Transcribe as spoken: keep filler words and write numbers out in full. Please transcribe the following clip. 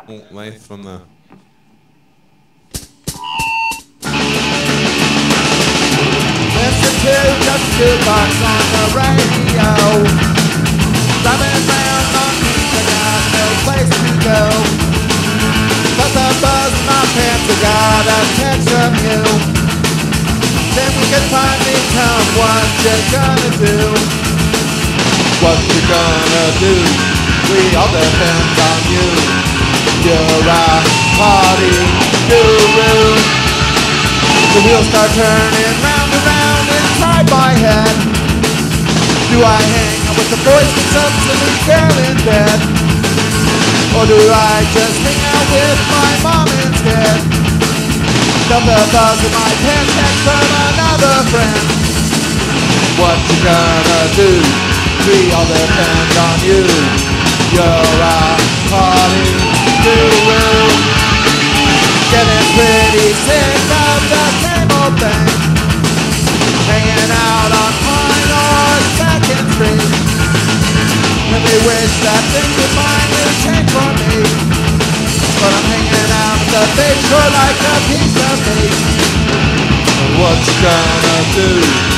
Life from the... Listen to just Jukebox on the radio. Driving around on beach, I got no place to go. But the buzz in my pants, I got a text from you. Then we can finally come, what you gonna do? What you gonna do? We all depend on you. You're a party guru. The wheels start turning round and round inside my head. Do I hang out with the boys that's up to the girl in bed? Or do I just hang out with my mom instead? Dump the buzz in my pants next from another friend. What you gonna do? We all depend on you. You're a party guru. Getting pretty sick of the same old thing. Hanging out on Pine or Second Street. Really wish that things would finally change for me. But I'm hanging out at the big shore like a piece of meat. What you gonna do?